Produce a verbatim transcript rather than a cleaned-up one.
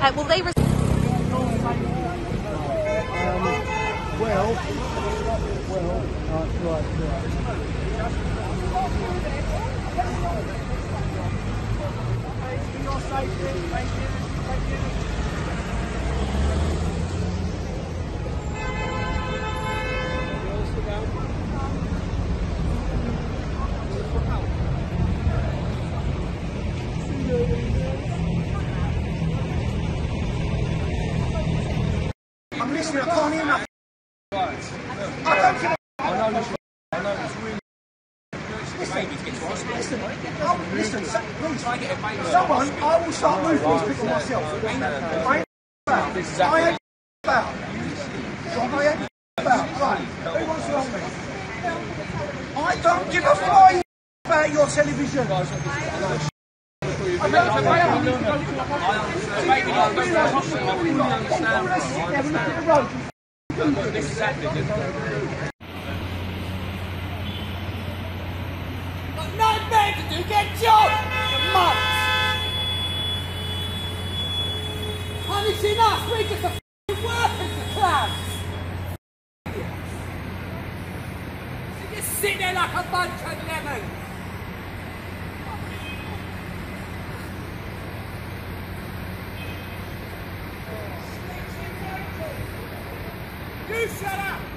Uh, will they? Um, well, well, uh, right, right. For your safety, thank you, thank you. I'm listening, I can't hear nothing. I don't think I know this. I know it's really. Listen, listen, oh, listen, so, please. Someone, I will start moving these people myself. I ain't about. I ain't about. I ain't about. Right, who wants to help me? I don't give a flying about your television. I don't Got no better to do, get job! Months! Punishing us, we're just a f***ing workers, the clowns! You just sit there like a bunch of lemons! You shut up!